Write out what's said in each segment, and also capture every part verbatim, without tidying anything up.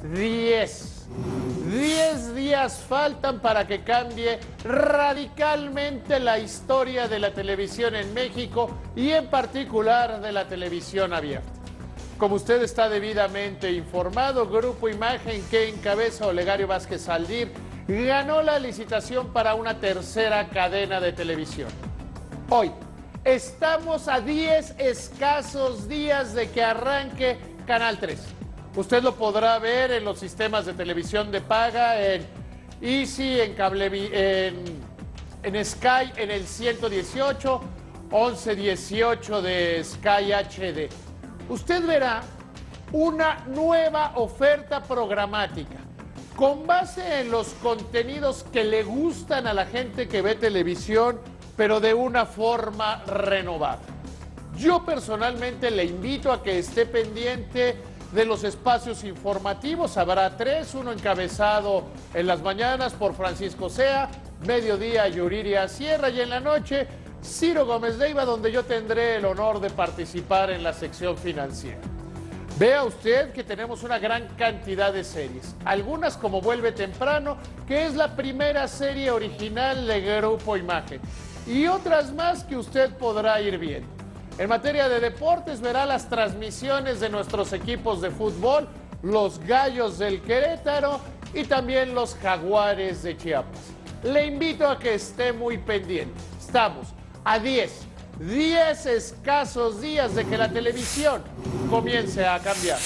diez. diez días faltan para que cambie radicalmente la historia de la televisión en México y en particular de la televisión abierta. Como usted está debidamente informado, Grupo Imagen, que encabeza Olegario Vázquez Aldir, ganó la licitación para una tercera cadena de televisión. Hoy estamos a diez escasos días de que arranque Canal tres. Usted lo podrá ver en los sistemas de televisión de paga, en Easy, en Cable, en, en Sky, en el ciento dieciocho, once dieciocho de Sky H D. Usted verá una nueva oferta programática con base en los contenidos que le gustan a la gente que ve televisión, pero de una forma renovada. Yo personalmente le invito a que esté pendiente de los espacios informativos. Habrá tres, uno encabezado en las mañanas por Francisco Sea, mediodía Yuriria Sierra y en la noche Ciro Gómez Leiva, donde yo tendré el honor de participar en la sección financiera. Vea usted que tenemos una gran cantidad de series, algunas como Vuelve Temprano, que es la primera serie original de Grupo Imagen, y otras más que usted podrá ir viendo. En materia de deportes verá las transmisiones de nuestros equipos de fútbol, los Gallos del Querétaro y también los Jaguares de Chiapas. Le invito a que esté muy pendiente. Estamos a diez, diez escasos días de que la televisión comience a cambiar.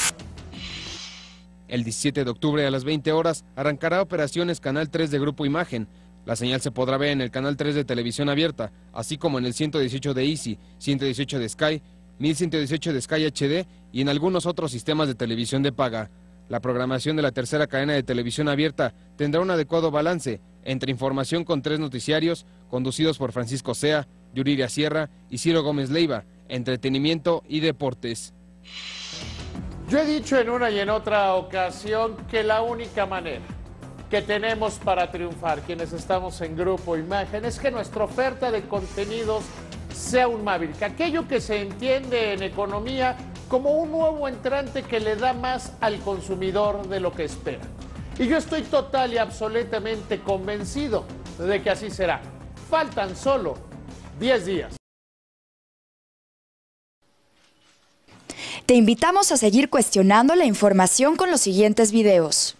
El diecisiete de octubre a las veinte horas arrancará operaciones Canal tres de Grupo Imagen. La señal se podrá ver en el Canal tres de Televisión Abierta, así como en el ciento dieciocho de Easy, ciento dieciocho de Sky, mil ciento dieciocho de Sky H D y en algunos otros sistemas de televisión de paga. La programación de la tercera cadena de Televisión Abierta tendrá un adecuado balance entre información con tres noticiarios conducidos por Francisco Sea, Yuriria Sierra y Ciro Gómez Leiva, entretenimiento y deportes. Yo he dicho en una y en otra ocasión que la única manera que tenemos para triunfar quienes estamos en Grupo Imagen es que nuestra oferta de contenidos sea un Maverick, aquello que se entiende en economía como un nuevo entrante que le da más al consumidor de lo que espera. Y yo estoy total y absolutamente convencido de que así será. Faltan solo diez días. Te invitamos a seguir cuestionando la información con los siguientes videos.